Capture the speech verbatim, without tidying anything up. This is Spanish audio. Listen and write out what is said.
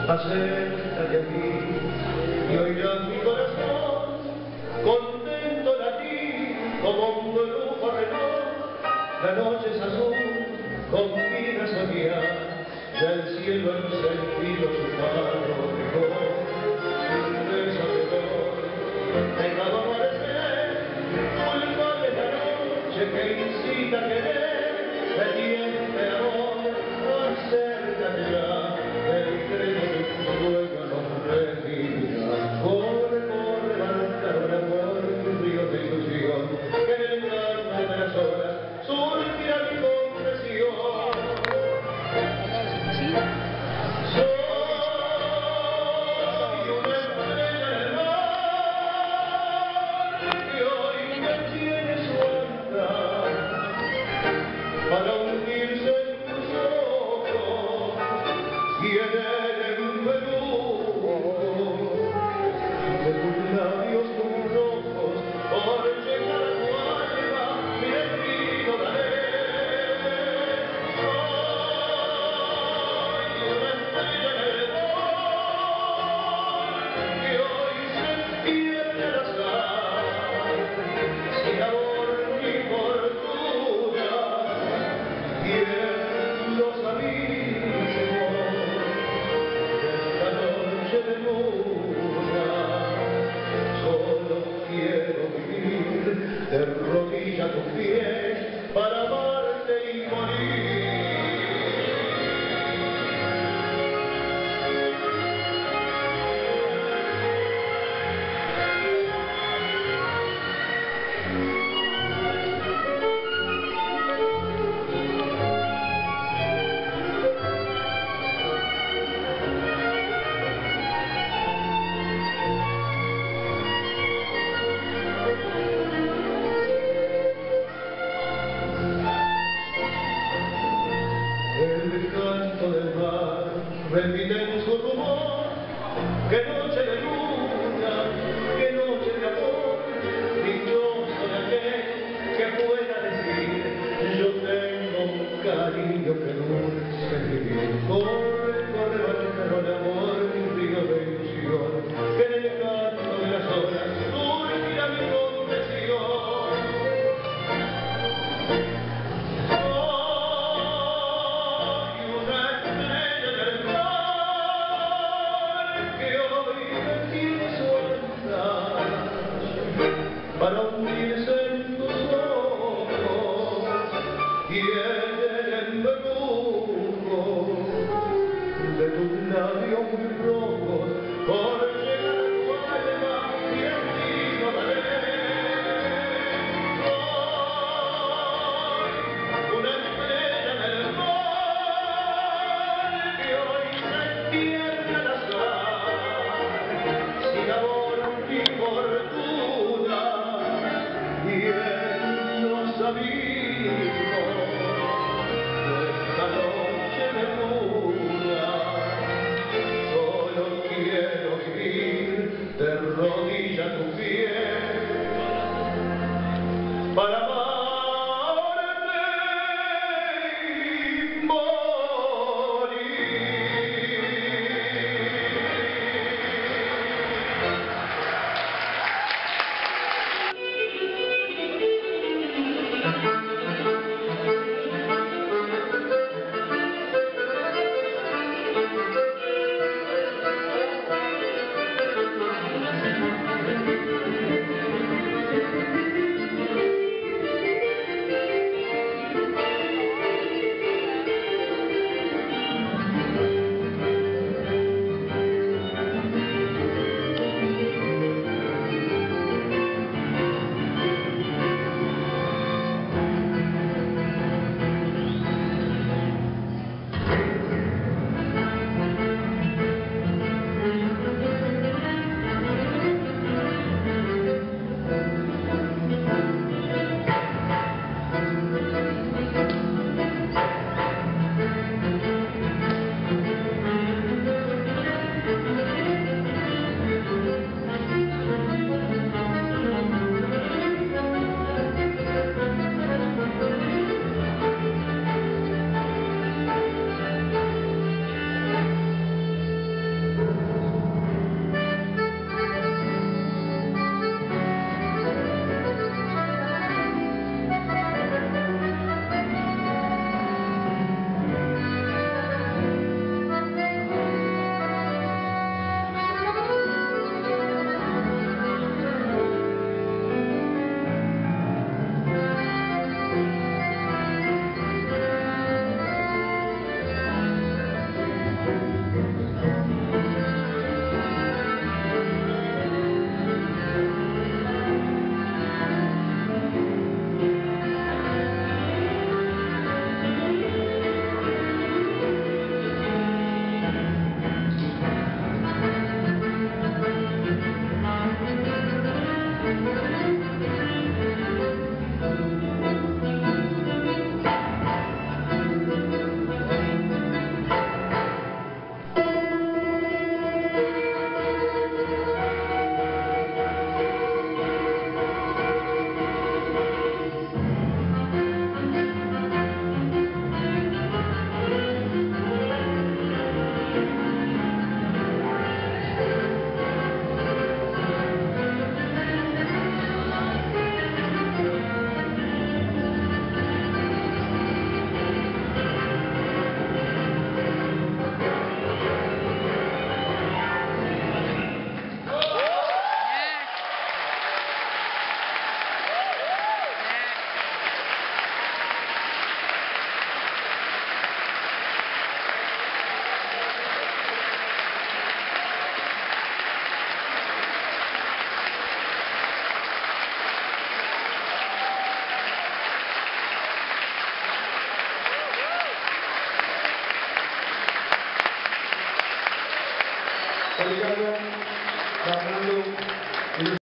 acércate aquí y oirás mi corazón contento latir como un brujo reloj. La noche es azul con vida soñar, ya el cielo ha encendido su faro mejor. Sin beso de dolor, dejado amanecer, culpable la noche que incita a querer, pendiente amor, acércate ya, el tren de tu sueño nos retira. Corre, corre, marcaron amor, un río de ilusión, que en el canto de las horas surgirá mi confesión. Soy una estrella en el mar, que hoy me tiene su andar, para hundirse en tus ojos y en el embrujo de tus labios muy rojos, por llegar a tu alma mi destino daré. Soy una estrella en el mar, que hoy se pierde al azar, sin amor ni fortuna. Bien lo sabíamos esta noche de luna. Solo quiero vivir de rodillas a tus pies para amarte y morir. El canto del mar repite en su rumor, que noche de luna, que noche de amor, dichoso de aquel que pueda decir, yo tengo un cariño que dulce vivir. Corre, corre, barquero de amor, mi río de ilusión, que en el canto de las horas surgirá mi confesión. Soy una estrella en el mar, Ricardo, Fernando.